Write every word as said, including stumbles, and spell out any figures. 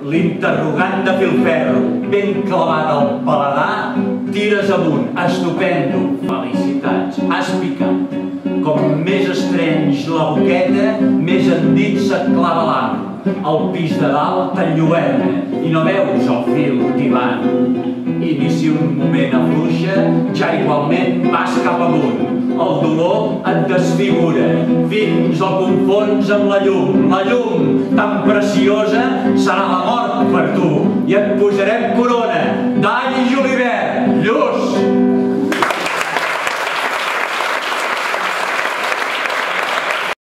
l'interrogant de filferro, ben clavat al paladar, tires amunt, estupendo, felicitats, has picat. Com més estrenys la boqueta, més endins se't clava l'am. El pis de dalt t'enlluerna i no veus el fil tibant. I ni si un moment afluixa, ja igualment vas cap amunt. El dolor et desfigura, fins el confons amb la llum. La llum, tan preciosa, serà la mort per tu. I et posarem corona